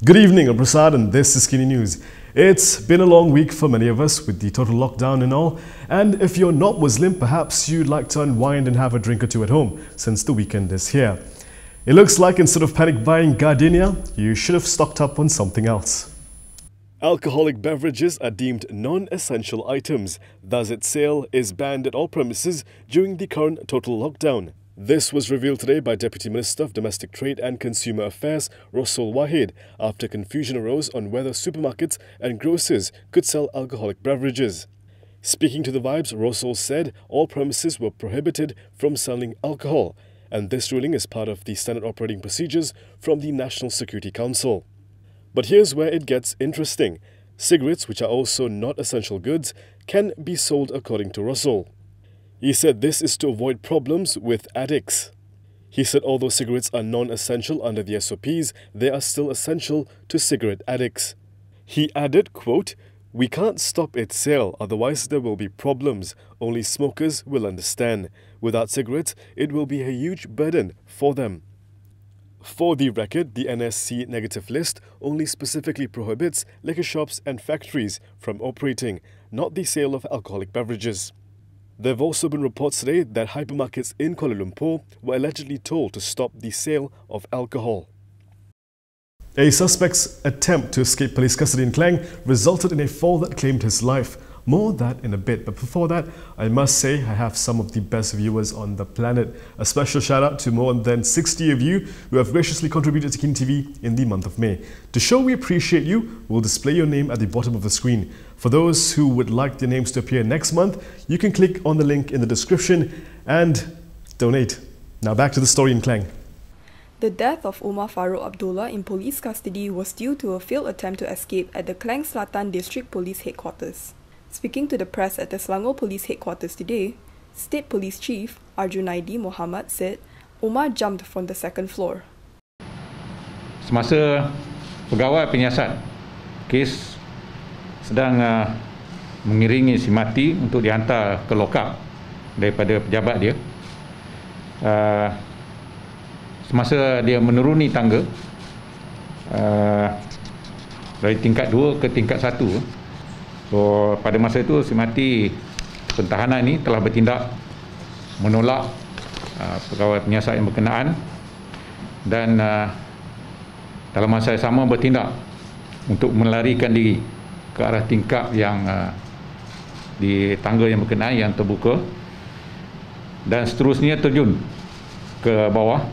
Good evening, I'm Prasad and this is Skinny News. It's been a long week for many of us with the total lockdown and all, and if you're not Muslim, perhaps you'd like to unwind and have a drink or two at home since the weekend is here. It looks like instead of panic buying gardenia, you should have stocked up on something else. Alcoholic beverages are deemed non-essential items, thus its sale is banned at all premises during the current total lockdown. This was revealed today by Deputy Minister of Domestic Trade and Consumer Affairs, Rosul Wahid, after confusion arose on whether supermarkets and grocers could sell alcoholic beverages. Speaking to The Vibes, Rosul said all premises were prohibited from selling alcohol, and this ruling is part of the standard operating procedures from the National Security Council. But here's where it gets interesting. Cigarettes, which are also not essential goods, can be sold according to Rosul. He said this is to avoid problems with addicts. He said although cigarettes are non-essential under the SOPs, they are still essential to cigarette addicts. He added, quote, "We can't stop its sale, otherwise there will be problems. Only smokers will understand. Without cigarettes, it will be a huge burden for them." For the record, the NSC negative list only specifically prohibits liquor shops and factories from operating, not the sale of alcoholic beverages. There have also been reports today that hypermarkets in Kuala Lumpur were allegedly told to stop the sale of alcohol. A suspect's attempt to escape police custody in Klang resulted in a fall that claimed his life. More on that in a bit, but before that, I must say I have some of the best viewers on the planet. A special shout out to more than 60 of you who have graciously contributed to Kin TV in the month of May. To show we appreciate you, we'll display your name at the bottom of the screen. For those who would like their names to appear next month, you can click on the link in the description and donate. Now back to the story in Klang. The death of Umar Farouk Abdullah in police custody was due to a failed attempt to escape at the Klang Selatan District Police Headquarters. Speaking to the press at the Selangor Police Headquarters today, State Police Chief Arjunaidi Mohamad said Umar jumped from the second floor. Semasa pegawai penyiasat kes sedang mengiringi si mati untuk dihantar ke lokap daripada pejabat dia, semasa dia menuruni tangga dari tingkat 2 ke tingkat 1, so pada masa itu si mati pentahanan ini telah bertindak menolak pegawai penyiasat yang berkenaan dan dalam masa yang sama bertindak untuk melarikan diri ke arah tingkap yang di tangga yang berkenaan yang terbuka dan seterusnya terjun ke bawah.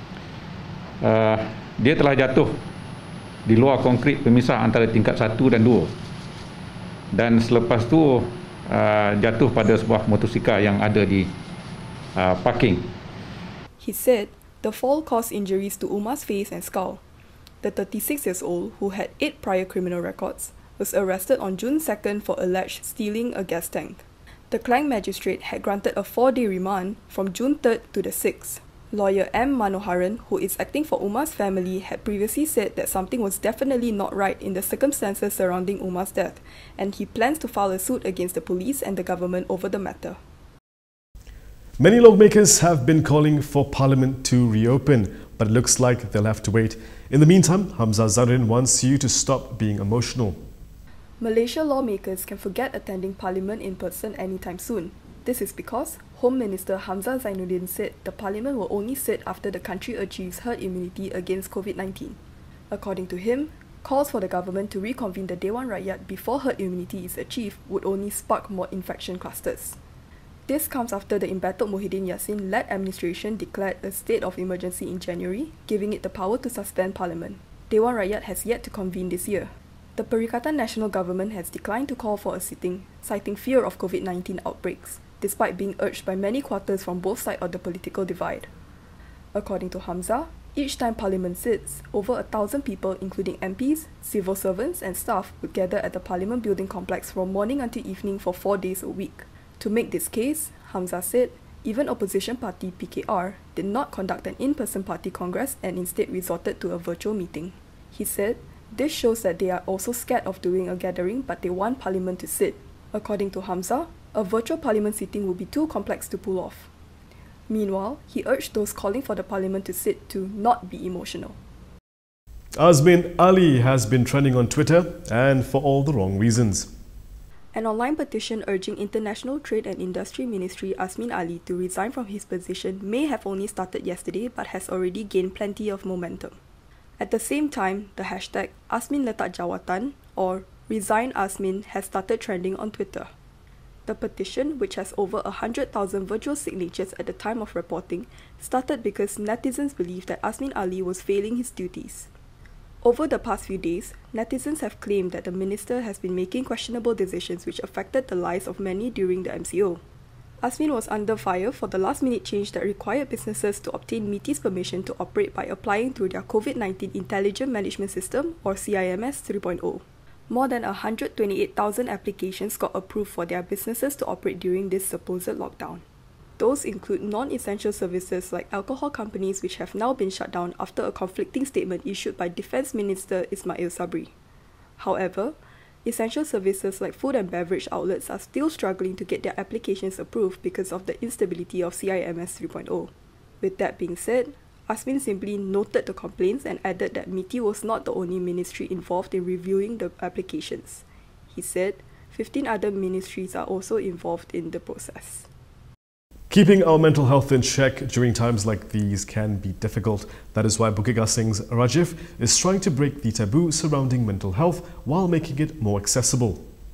Dia telah jatuh di luar konkrit pemisah antara tingkat 1 dan 2 dan selepas tu jatuh pada sebuah motosikal yang ada di parking. He said the fall caused injuries to Umar's face and skull. The 36-year-old, who had 8 prior criminal records, was arrested on June 2nd for alleged stealing a gas tank. The Klang magistrate had granted a 4-day remand from June 3rd to the 6th. Lawyer M. Manoharan, who is acting for Umar's family, had previously said that something was definitely not right in the circumstances surrounding Umar's death, and he plans to file a suit against the police and the government over the matter. Many lawmakers have been calling for Parliament to reopen, but it looks like they'll have to wait. In the meantime, Hamzah Zahrin wants you to stop being emotional. Malaysia lawmakers can forget attending Parliament in person anytime soon. This is because Home Minister Hamzah Zainuddin said the Parliament will only sit after the country achieves herd immunity against COVID-19. According to him, calls for the government to reconvene the Dewan Rakyat before herd immunity is achieved would only spark more infection clusters. This comes after the embattled Muhyiddin Yassin-led administration declared a state of emergency in January, giving it the power to suspend Parliament. Dewan Rakyat has yet to convene this year. The Perikatan Nasional Government has declined to call for a sitting, citing fear of COVID-19 outbreaks, despite being urged by many quarters from both sides of the political divide. According to Hamzah, each time Parliament sits, over 1,000 people, including MPs, civil servants and staff, would gather at the Parliament building complex from morning until evening for 4 days a week. To make this case, Hamzah said, even opposition party PKR did not conduct an in-person party congress and instead resorted to a virtual meeting. He said, this shows that they are also scared of doing a gathering, but they want Parliament to sit. According to Hamzah, a virtual Parliament sitting would be too complex to pull off. Meanwhile, he urged those calling for the Parliament to sit to not be emotional. Azmin Ali has been trending on Twitter, and for all the wrong reasons. An online petition urging International Trade and Industry Ministry Azmin Ali to resign from his position may have only started yesterday but has already gained plenty of momentum. At the same time, the hashtag Azmin Letak Jawatan or Resign Azmin has started trending on Twitter. The petition, which has over 100,000 virtual signatures at the time of reporting, started because netizens believed that Azmin Ali was failing his duties. Over the past few days, netizens have claimed that the minister has been making questionable decisions which affected the lives of many during the MCO. Azmin was under fire for the last-minute change that required businesses to obtain MITI's permission to operate by applying through their COVID-19 Intelligent Management System or CIMS 3.0. More than 128,000 applications got approved for their businesses to operate during this supposed lockdown. Those include non-essential services like alcohol companies which have now been shut down after a conflicting statement issued by Defence Minister Ismail Sabri. However, essential services like food and beverage outlets are still struggling to get their applications approved because of the instability of CIMS 3.0. With that being said, Azmin simply noted the complaints and added that MITI was not the only ministry involved in reviewing the applications. He said 15 other ministries are also involved in the process. Keeping our mental health in check during times like these can be difficult. That is why Bukit Gasing's Rajiv is trying to break the taboo surrounding mental health while making it more accessible.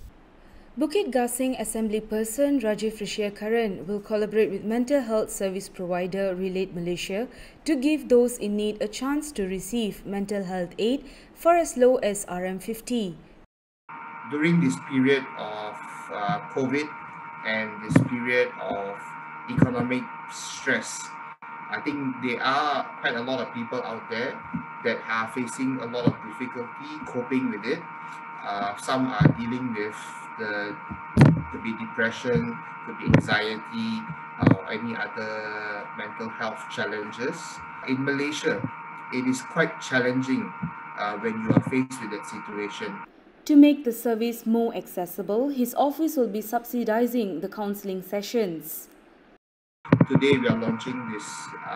Bukit Gasing Assembly Person Rajiv Rishyakaran will collaborate with mental health service provider Relate Malaysia to give those in need a chance to receive mental health aid for as low as RM50. During this period of COVID and this period of economic stress, I think there are quite a lot of people out there that are facing a lot of difficulty coping with it. Some are dealing with could be depression, could be anxiety, or any other mental health challenges. In Malaysia, it is quite challenging when you are faced with that situation. To make the service more accessible, his office will be subsidizing the counselling sessions. Today we are launching this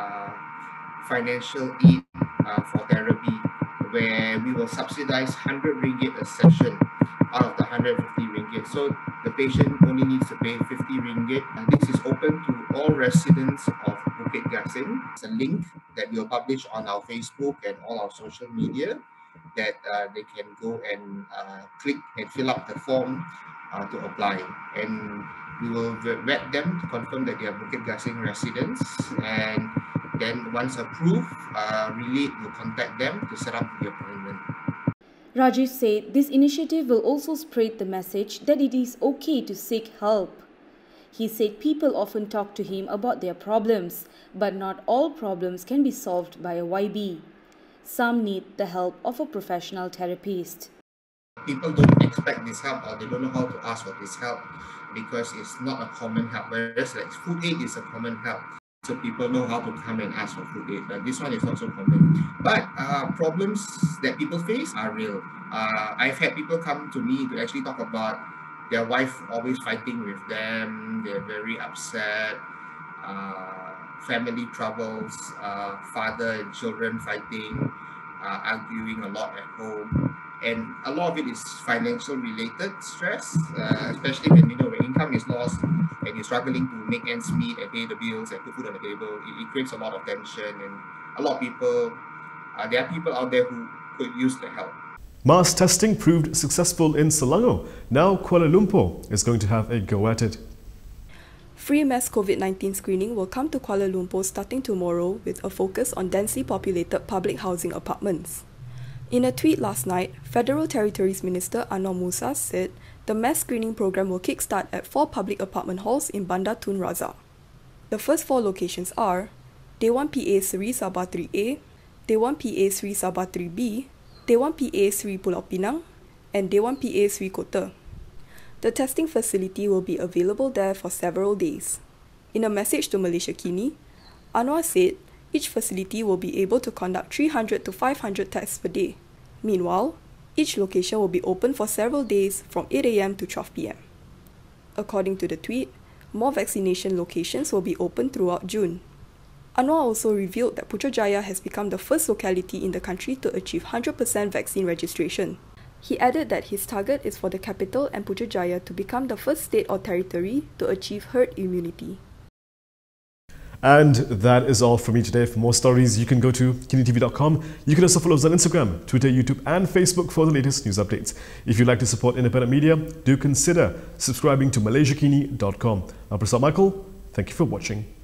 financial aid for therapy, where we will subsidize 100 ringgit a session out of the 150 ringgit. So the patient only needs to pay 50 ringgit. And this is open to all residents of Bukit Gasing. It's a link that we'll publish on our Facebook and all our social media that they can go and click and fill up the form to apply. And we will vet them to confirm that they are Bukit Gasing residents, and then once approved, Relate will contact them to set up the appointment. Rajiv said this initiative will also spread the message that it is okay to seek help. He said people often talk to him about their problems, but not all problems can be solved by a YB. Some need the help of a professional therapist. People don't expect this help, or they don't know how to ask for this help because it's not a common help, whereas like food aid is a common help. So people know how to come and ask for food aid, but this one is not so common. But problems that people face are real. I've had people come to me to actually talk about their wife always fighting with them, they're very upset, family troubles, father and children fighting, arguing a lot at home. And a lot of it is financial related stress, especially when when income is lost and you're struggling to make ends meet and pay the bills and put food on the table. It creates a lot of tension, and a lot of people, there are people out there who could use the help. Mass testing proved successful in Selangor. Now Kuala Lumpur is going to have a go at it. Free mass COVID-19 screening will come to Kuala Lumpur starting tomorrow with a focus on densely populated public housing apartments. In a tweet last night, Federal Territories Minister Anwar Musa said the mass screening program will kickstart at 4 public apartment halls in Bandar Tun Razak. The first 4 locations are Dewan PA Seri Sabah 3A, Dewan PA Seri Sabah 3B, Dewan PA Seri Pulau Pinang, and Dewan PA Seri Kota. The testing facility will be available there for several days. In a message to Malaysia Kini, Anwar said each facility will be able to conduct 300 to 500 tests per day. Meanwhile, each location will be open for several days from 8 AM to 12 PM. According to the tweet, more vaccination locations will be open throughout June. Anwar also revealed that Putrajaya has become the first locality in the country to achieve 100% vaccine registration. He added that his target is for the capital and Putrajaya to become the first state or territory to achieve herd immunity. And that is all from me today. For more stories, you can go to KiniTV.com. You can also follow us on Instagram, Twitter, YouTube and Facebook for the latest news updates. If you'd like to support independent media, do consider subscribing to MalaysiaKini.com. I'm Prasad Michael. Thank you for watching.